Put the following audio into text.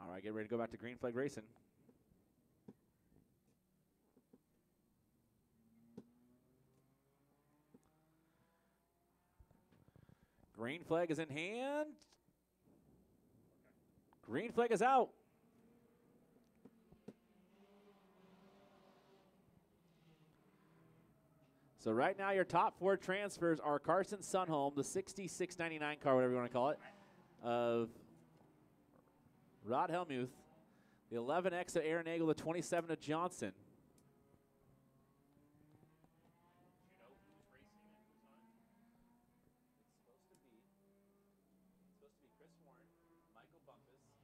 All right, get ready to go back to green flag racing. Green flag is in hand. Green flag is out. So right now your top 4 transfers are Carson Sunholm, the 6699 car, whatever you want to call it, of Rod Helmuth, the 11X of Aaron Nagel, the 27 of Johnson. Chris Warren, Michael Bumpus,